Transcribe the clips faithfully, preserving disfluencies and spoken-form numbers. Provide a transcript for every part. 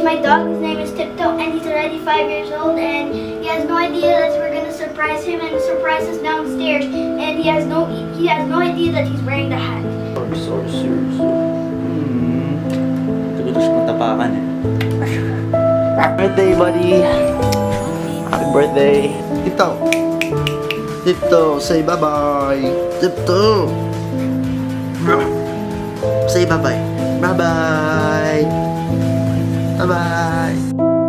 my dog. His name is Tiptoe, and he's already five years old, and he has no idea that we're gonna surprise him and surprise us downstairs. And he has no he has no idea that he's wearing the hat. Sorry, sorry, Hmm. Tagal siya matapakan eh. Happy birthday, buddy! Happy birthday! Tiptoe! Tiptoe, say bye-bye! Tiptoe! Say bye-bye! Bye-bye! Bye-bye!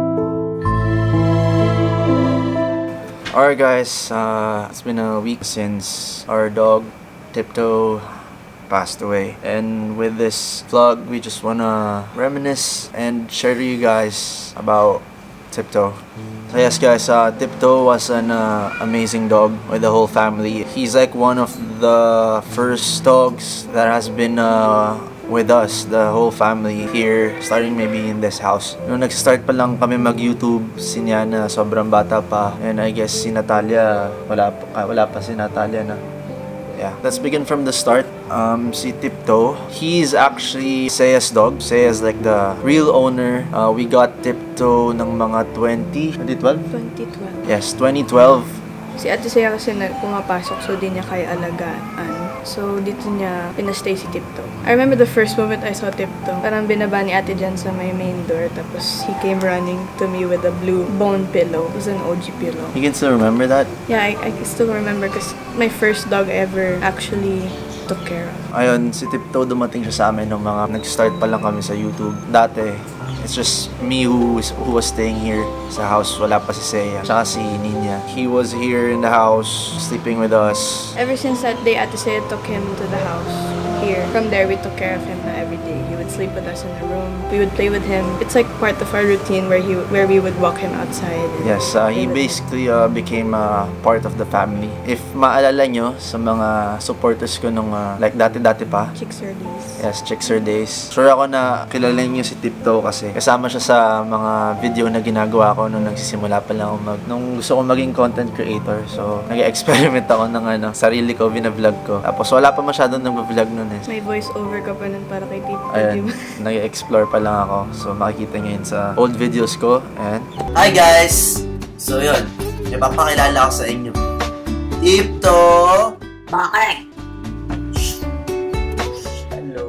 Alright guys, uh, it's been a week since our dog, Tiptoe, passed away. And with this vlog, we just wanna reminisce and share to you guys about Tiptoe. So yes guys, uh, Tiptoe was an uh, amazing dog with the whole family. He's like one of the first dogs that has been uh, with us, the whole family here, starting maybe in this house. Nung nag-start pa lang kami mag-YouTube, si Niana sobrang bata pa, and I guess si Natalia, wala pa, ah, wala pa si Natalia na. Yeah, let's begin from the start. Um, si Tiptoe, he's actually Seiya's dog. Seiya's like the real owner. Uh, we got Tiptoe ng mga twenty twelve? twenty twelve. Yes, twenty twelve. Si Ate Seiya kasi na pumapasok, so di niya kaya alagaan. So, dito niya pinastay si Tiptoe. I remember the first moment I saw Tiptoe. Parang binaba ni Ate Jan sa my main door. Tapos, he came running to me with a blue bone pillow. It was an O G pillow. You can still remember that? Yeah, I, I can still remember because my first dog I ever actually took care of. Ayun, si Tiptoe dumating siya sa amin nung mga nag-start pa lang kami sa YouTube. Dati, it's just me who was, who was staying here sa house. Wala pa si Seiya, tsaka si Nina. He was here in the house, sleeping with us. Ever since that day, Ate Seiya took him to the house here. From there, we took care of him every day. He would sleep with us in the room. We would play with him. It's like part of our routine where he where we would walk him outside. Yes, uh, he basically uh, became uh, part of the family. If maalala nyo sa mga supporters ko nung uh, like dati-dati pa. Chickser days. Yes, Chickser days. Sure ako na kilala niyo si Tiptoe kasi kasama siya sa mga video na ginagawa ko nung nagsisimula pa lang ako mag... Nung gusto ko maging content creator. So, nag-experiment ako ng ano, sarili ko, bina-vlog ko. Tapos wala pa masyadong nag-vlog nun eh. May voice over ka pa nun para kay Tiptoe. Ayan, nag-explore pa lang ako. So, makikita nyo yun sa old videos ko. And... Hi guys! So yun, ipapakilala ko sa inyo. Tiptoe! Bakit? Hello!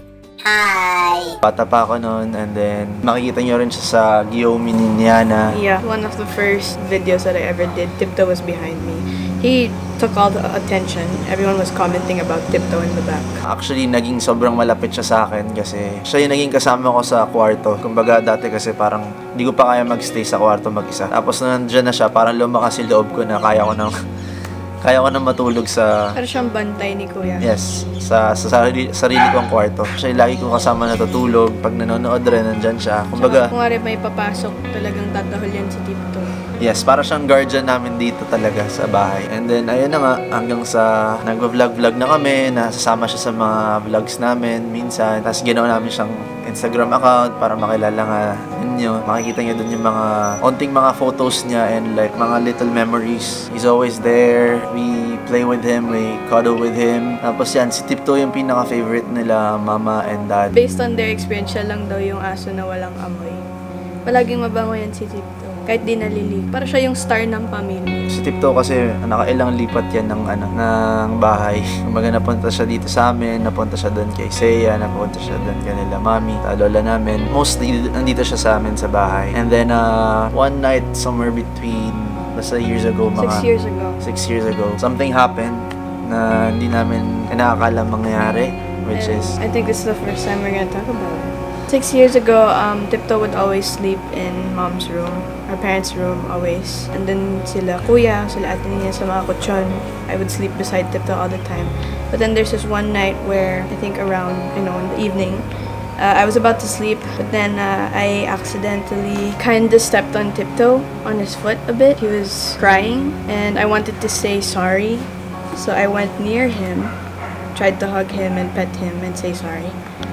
Hi! Bata pa ako noon, and then makikita nyo rin siya sa Gyomi ni Niana. Yeah, one of the first videos that I ever did, Tiptoe was behind me. He took all the attention. Everyone was commenting about Tiptoe in the back. Actually, naging sobrang malapit siya sa akin kasi siya yung naging kasama ko sa kwarto. Kumbaga dati kasi parang hindi ko pa kaya magstay sa kwarto mag-isa. Tapos na nandiyan na siya, parang lumakas yung loob ko na kaya ko nang kaya ko nang matulog sa... Para siyang bantay ni Kuya. Yes, sa, sa sarili, sarili kong kwarto. Siya yung lagi kong kasama natutulog. Pag nanonood rin, nandyan siya. Kumbaga... Kung nga may papasok, talagang tatahol yan si Tiptoe. Yes, para siyang guardian namin dito talaga sa bahay. And then, ayun na nga, hanggang sa nag-vlog-vlog na kami, nasasama siya sa mga vlogs namin minsan. Tapos ginawa namin siyang Instagram account para makilala nga ninyo. Makikita niyo dun yung mga onting mga photos niya and like mga little memories. He's always there. We play with him, we cuddle with him. Tapos yan, si Tiptoe yung pinaka-favorite nila, mama and dad. Based on their experience, siya lang daw yung aso na walang amoy. Palaging mabango yan si Tiptoe. Kahit di nalilig. Para siya yung star ng pamilya. Si Tiptoe kasi nakailang lipat yan ng, ano, ng bahay. Kumbaga napunta siya dito sa amin, napunta siya doon kay Seiya, napunta siya doon kay nila mami, sa lola namin. Mostly, nandito siya sa amin sa bahay. And then, uh, one night, somewhere between, basta years ago, mga... Six years ago. Six years ago. Something happened na hindi namin inaakala mangyayari, which And is... I think this is the first time we're gonna talk about it. Six years ago, um, Tiptoe would always sleep in mom's room, our parents' room, always. And then sila kuya, sila ate niya sa mga kutsyon. I would sleep beside Tiptoe all the time. But then there's this one night where, I think around, you know, in the evening, uh, I was about to sleep, but then uh, I accidentally kinda stepped on Tiptoe, on his foot a bit. He was crying, and I wanted to say sorry. So I went near him, tried to hug him and pet him and say sorry.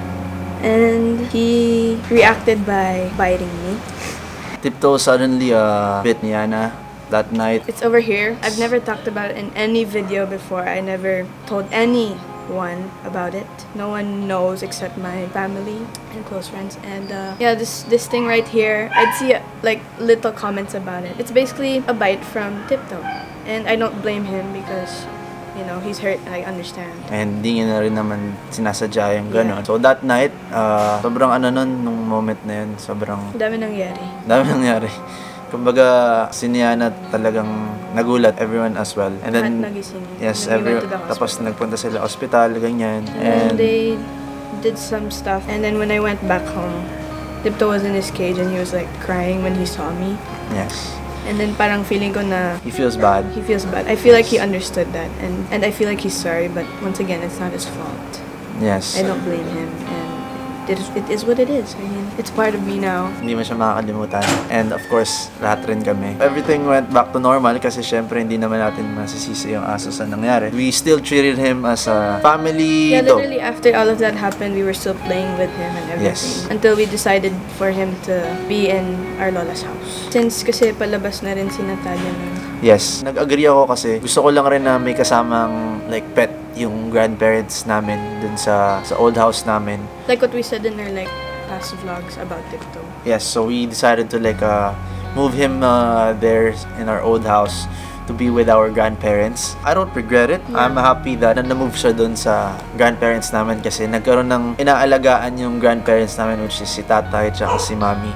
And he reacted by biting me. Tiptoe suddenly uh, bit Niana that night. It's over here. I've never talked about it in any video before. I never told any one about it. No one knows except my family and close friends. And uh, yeah, this this thing right here, I'd see uh, like little comments about it. It's basically a bite from Tiptoe, and I don't blame him because, you know, he's hurt. I understand. And di niya na rin naman sinasadya yung gano'n. Yeah. So that night, uh, sobrang ano nun, nung moment na yun, sobrang... Dami nangyari. Dami nangyari. Kumbaga, si Niana talagang nagulat, everyone as well. And then, nagising. yes, every, tapos nagpunta sila hospital, ganyan. And, and they did some stuff. And then when I went back home, Tiptoe was in his cage and he was like crying when he saw me. Yes. And then parang feeling ko na... He feels bad. He feels bad. I feel yes. like he understood that. And, and I feel like he's sorry, but once again, it's not his fault. Yes. I don't blame him. And it is, it is what it is. I mean, it's part of me now. Hindi mo siya makakalimutan. And of course, lahat rin kami. Everything went back to normal kasi syempre hindi naman natin masisisi yung aso sa nangyari. We still treated him as a family Yeah, dog. literally after all of that happened, we were still playing with him and everything. Yes. Until we decided for him to be in our lola's house. Since kasi palabas na rin si Natalia nun. Yes. Nag-agree ako kasi gusto ko lang rin na may kasamang like pet yung grandparents namin dun sa sa old house namin. Like what we said in our like past vlogs about Tiptoe. Yes, so we decided to like uh, move him uh, there in our old house to be with our grandparents. I don't regret it. Yeah. I'm happy that na-move siya dun sa grandparents namin kasi nagkaroon ng inaalagaan yung grandparents namin, which is si tatay at si mami.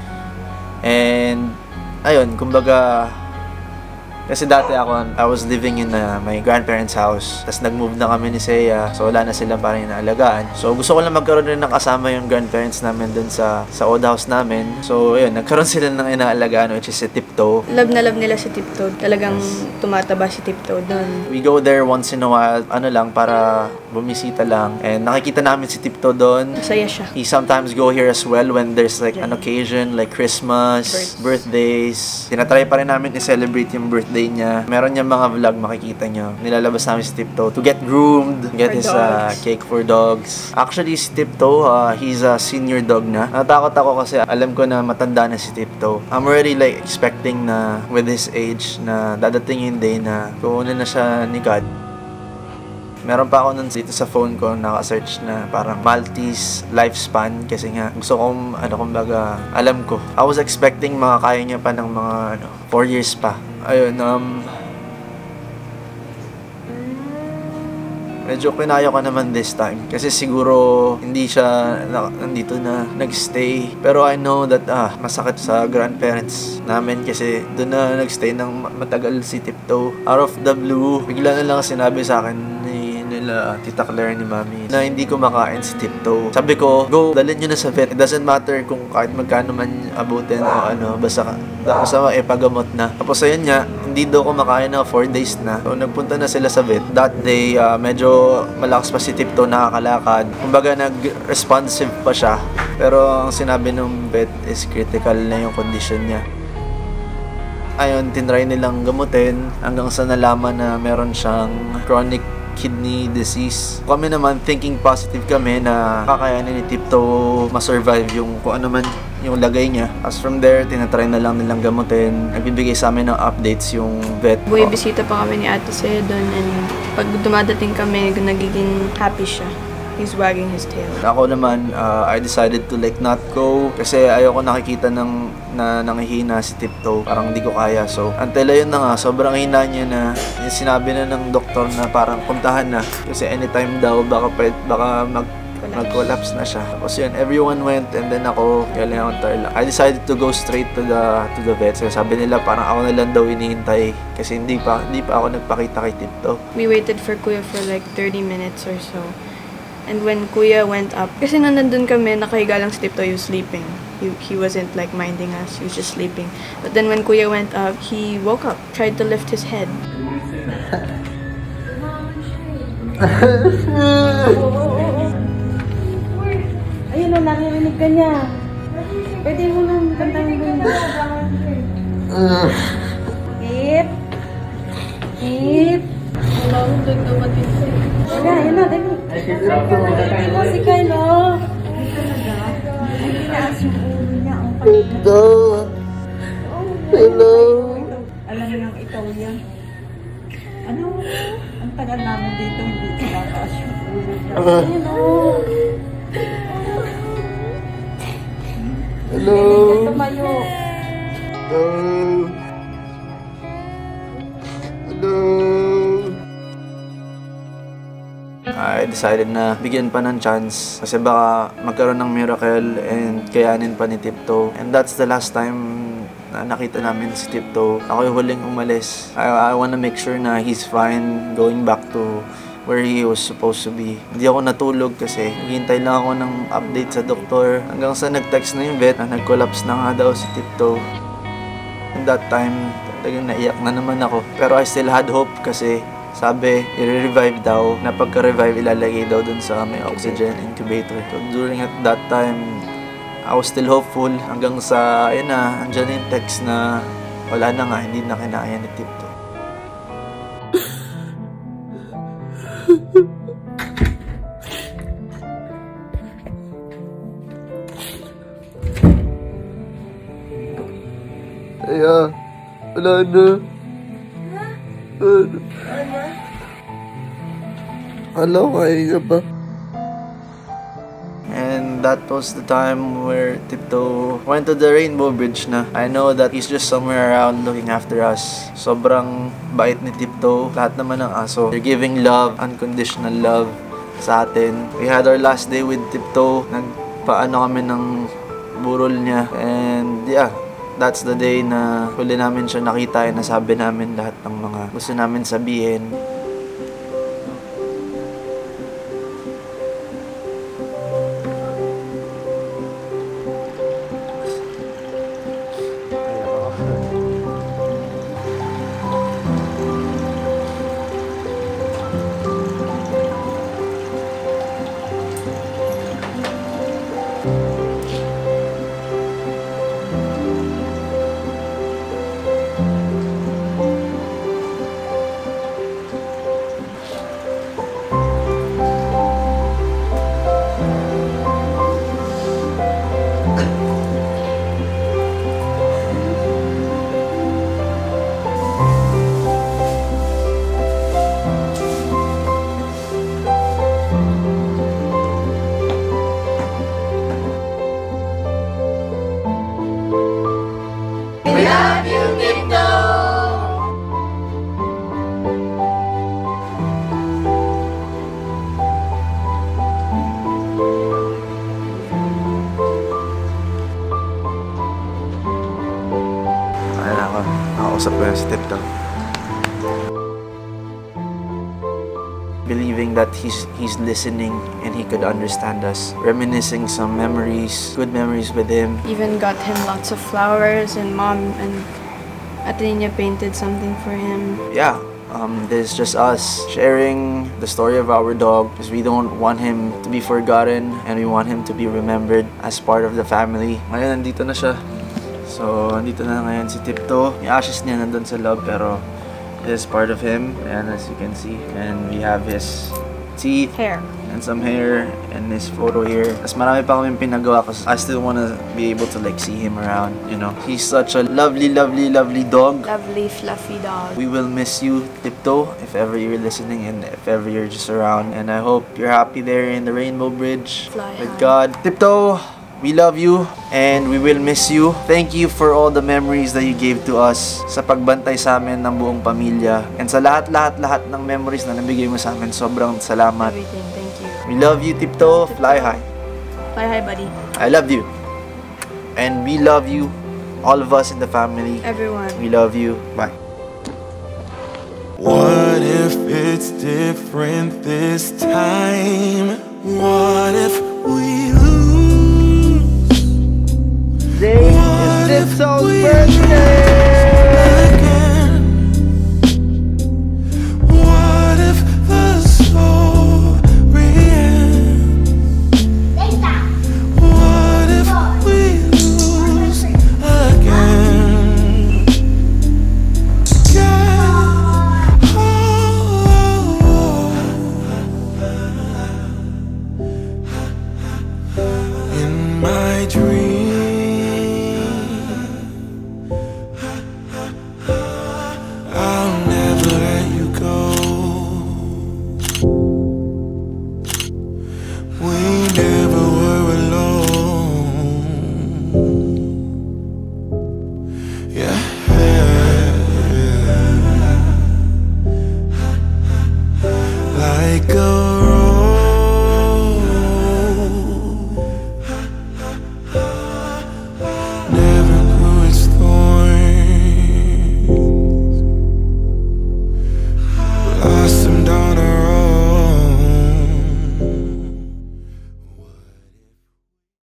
And ayun, kumbaga kasi dati ako, I was living in uh, my grandparents' house. Tapos nag-move na kami ni Seiya. So wala na silang parang inaalagaan. So gusto ko lang magkaroon rin ng kasama yung grandparents namin dun sa sa old house namin. So ayun, nagkaroon sila ng inaalagaan, which is si Tiptoe. Love na love nila si Tiptoe. Talagang yes. tumataba si Tiptoe dun. We go there once in a while, ano lang, para bumisita lang. And nakikita namin si Tiptoe dun. Masaya siya. He sometimes go here as well when there's like an occasion, like Christmas, Birth. birthdays. Tinatry pa rin namin i-celebrate yung birthday niya. Meron niya mga vlog, makikita niyo. Nilalabas namin si Tiptoe to get groomed, get for his uh, cake for dogs. Actually, si Tiptoe, uh, he's a senior dog na. Natakot ako kasi alam ko na matanda na si Tiptoe. I'm already like expecting na with his age na dadating yung day na kukunin na siya ni God. Meron pa ako nun dito sa phone ko, naka-search na parang Maltese lifespan kasi nga gusto kong, ano kumbaga, alam ko. I was expecting makakaya niya pa ng mga, ano, four years pa. Ayun, um, medyo kinaya ko naman this time. Kasi siguro, hindi siya na, nandito na nagstay. Pero I know that, ah, masakit sa grandparents namin kasi doon na nagstay ng matagal si Tiptoe. Out of the blue, bigla na lang sinabi sa akin ni nila Tita Claire ni Mami na hindi ko makain si Tiptoe. Sabi ko, go, dalhin nyo na sa vet. It doesn't matter kung kahit magkano man abutin o ano, basta basta eh, pagamot na. Tapos ayun nga, hindi daw ko makain na four days na. So nagpunta na sila sa vet. That day, uh, medyo malakas pa si Tiptoe, nakakalakad. Kumbaga nag-responsive pa siya. Pero ang sinabi ng vet is critical na yung condition niya. Ayun, tinry nilang gamutin hanggang sa nalaman na meron siyang chronic kidney disease. Kami naman, thinking positive kami na kakayanin ni Tiptoe masurvive yung kung ano man yung lagay niya. As from there, tinatry na lang nilang gamutin. Nagbibigay sa amin ng updates yung vet. Buhay bisita pa kami ni Ate Seiya doon, and pag dumadating kami, nagiging happy siya. He's wagging his tail. Ako naman, uh, I decided to like not go kasi ayoko nakikita ng na nangihina si Tiptoe. Parang hindi ko kaya. So, until ayun na nga, sobrang hina niya na yung sinabi na ng doktor na parang puntahan na. Kasi anytime daw, baka, baka mag nag-collapse na siya. Tapos yun, everyone went and then ako, galing akong tarla. I decided to go straight to the to the vet. So, sabi nila parang ako na lang daw hinihintay kasi hindi pa, hindi pa ako nagpakita kay Tiptoe. We waited for Kuya for like thirty minutes or so. And when Kuya went up, kasi nung nandun kami, nakahiga lang si Tiptoe, he was sleeping. He, he wasn't like minding us, he was just sleeping. But then when Kuya went up, he woke up, tried to lift his head. Ayun o, naririnig ka niya. Pwede mo nang kantahin mo na. Hip. Hip. Wala akong nagkamatid sa'yo. Wala, yun na, dali. Hindi mo si Kylo. Hindi tinaas yung ulo niya. Ito. Hello. Alam mo nang ikaw yan. Ano? Ang tagal namin dito, hindi tinataas yung Ayun o. Hello. Tumayo. Hello. Hello. I decided na bigyan pa ng chance kasi baka magkaroon ng miracle and kayanin pa ni Tiptoe. And that's the last time na nakita namin si Tiptoe. Ako yung huling umalis. I, I wanna make sure na he's fine going back to where he was supposed to be. Hindi ako natulog kasi naghihintay lang ako ng update sa doktor. Hanggang sa nag-text na yung vet na nag-collapse na nga daw si Tiptoe. At that time, talagang naiyak na naman ako. Pero I still had hope kasi sabi, i-revive daw. Na pagka-revive, ilalagay daw dun sa may oxygen incubator. So during at that time, I was still hopeful. Hanggang sa, ayun na, andyan yung text na wala na nga, hindi na kinaya ni Tiptoe. Kaya, wala na. Ano? Hello, kaya ba? And that was the time where Tiptoe went to the Rainbow Bridge na. I know that he's just somewhere around looking after us. Sobrang bait ni Tiptoe. Lahat naman ng aso. They're giving love, unconditional love sa atin. We had our last day with Tiptoe. Nagpaano kami ng burol niya. And yeah, that's the day na huli namin siya nakita and nasabi namin lahat ng mga gusto namin sabihin. Nakausap ko yung si Tiptoe. Believing that he's he's listening and he could understand us. Reminiscing some memories, good memories with him. Even got him lots of flowers, and Mom and Ate Nina painted something for him. Yeah, um, this is just us sharing the story of our dog because we don't want him to be forgotten and we want him to be remembered as part of the family. Ngayon, nandito na siya. So, nandito na ngayon si Tiptoe. Yung ashes niya nandun sa loob pero it is part of him, and as you can see, and we have his teeth, Hair. and some hair, and this photo here. Mas marami pa kami pinagawa kasi I still wanna be able to like see him around, you know. He's such a lovely, lovely, lovely dog. Lovely, fluffy dog. We will miss you, Tiptoe, if ever you're listening and if ever you're just around. And I hope you're happy there in the Rainbow Bridge Fly with high. God. Tiptoe, we love you and we will miss you. Thank you for all the memories that you gave to us, sa pagbantay sa amin ng buong pamilya, and sa lahat-lahat-lahat ng memories na nabigay mo sa amin. Sobrang salamat. Everything, thank you. We love you, Tiptoe. Fly high. Fly high, buddy. I love you. And we love you, all of us in the family. Everyone. We love you. Bye. What if it's different this time? What if we lose? Today is Tiptoe's birthday! Again? What if the story ends? What if we lose again? God, oh, in my dreams.